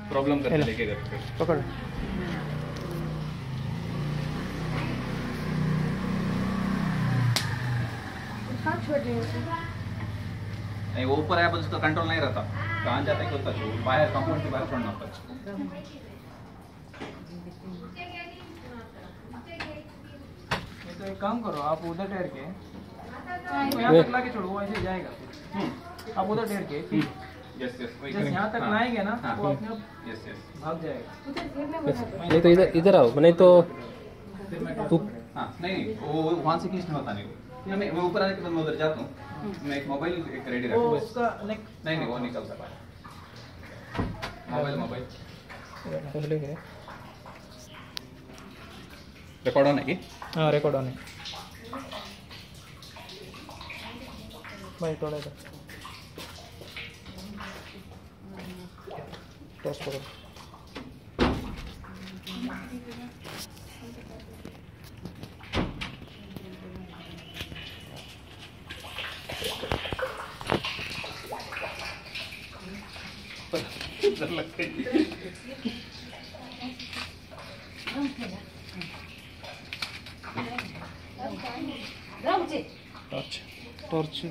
problem करते लेके गए पकड़ नहीं वो ऊपर आया पर उसका कंट्रोल नहीं रहता कहाँ जाता है होता है बाहर कंपाउंड के बाहर छोड़ना होता है तो एक काम करो आप उधर ठहर के यहाँ तक ला के छोड़ो वो ऐसे जाएगा आप उधर ठहर के यस यस जैसे यहाँ तक लाएंगे ना वो अपने आप यस यस भाग जाएगा नहीं तो इधर आओ नहीं तो हाँ नहीं वो वहाँ से खींचना होता नहीं मैं ऊपर आने के बाद मैं उधर जाता हूँ मैं एक मोबाइल एक रेडी रखूँ उसका नहीं वो निकल सकता है मोबाइल रिकॉर्ड होने की हाँ रिकॉर्ड होने भाई थोड़ा इधर टॉस करो टॉर्च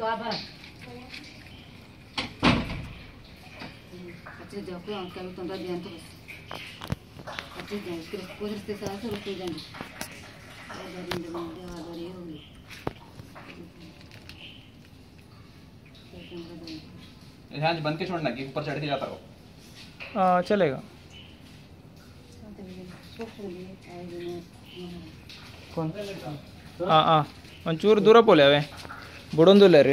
ध्यान बंद के छोड़ना कि ऊपर चढ़ के जाता रहो चलेगा कौन ಒಂಚೂರು ದೂರ ಪೋಲೆ ಅವೇ ಬಿಡೊಂದಿಲ್ಲ ರೀ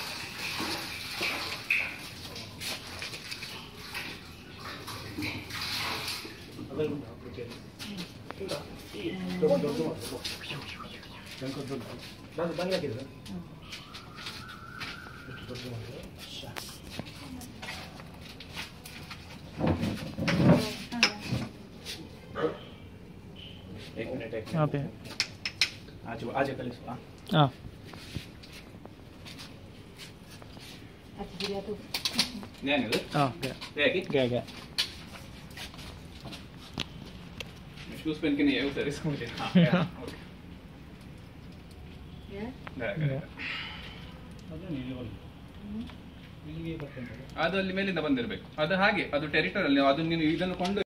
यहाँ पे आज कल हाँ गया शूज पहन के नहीं है उधर इसको मुझे ಅದು ಅಲ್ಲಿ ಮೇಲಿಂದ ಬಂದಿರಬೇಕು ಅದು ಹಾಗೆ ಅದು ಟೆರಿಟರಿ ಅಲ್ಲಿ ಅದು ನೀನು ಇದನ್ನು ಕೊಂಡು